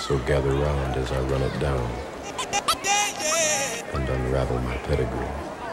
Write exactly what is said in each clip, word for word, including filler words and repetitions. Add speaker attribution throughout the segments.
Speaker 1: So gather round as I run it down and unravel my pedigree.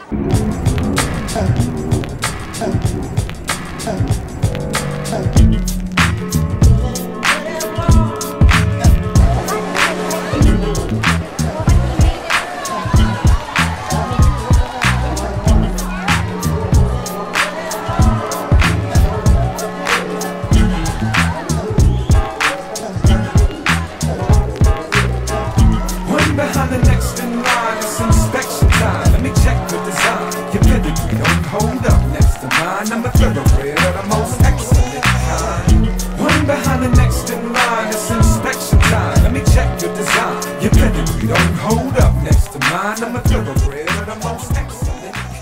Speaker 2: Behind the next in line, it's inspection time. Let me check the design. Your pedigree don't hold up next to mine. I'm a thoroughbred of the most excellent kind. One behind the next in line, it's inspection time. Let me check your design. Your pedigree don't hold up next to mine. I'm a thoroughbred of the most excellent kind.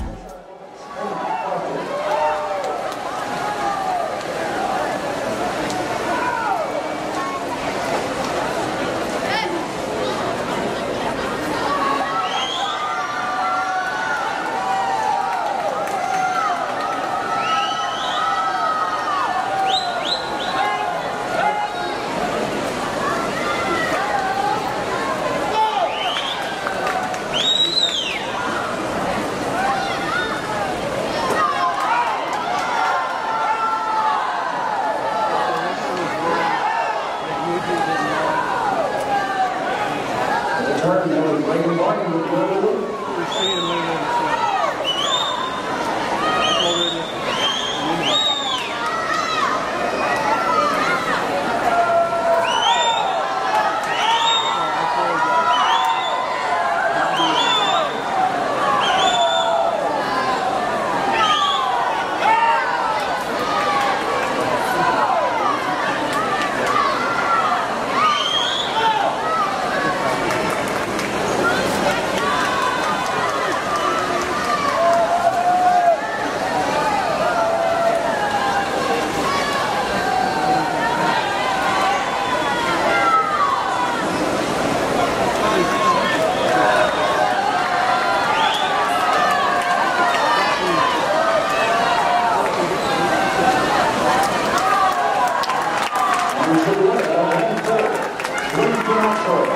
Speaker 3: Regan Barney with the Regan Barney.